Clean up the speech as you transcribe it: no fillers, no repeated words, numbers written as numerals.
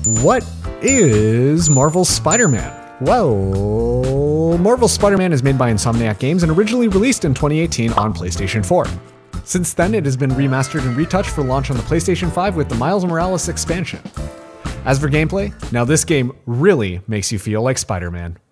What is Marvel's Spider-Man? Well, Marvel's Spider-Man is made by Insomniac Games and originally released in 2018 on PlayStation 4. Since then, it has been remastered and retouched for launch on the PlayStation 5 with the Miles Morales expansion. As for gameplay, now this game really makes you feel like Spider-Man.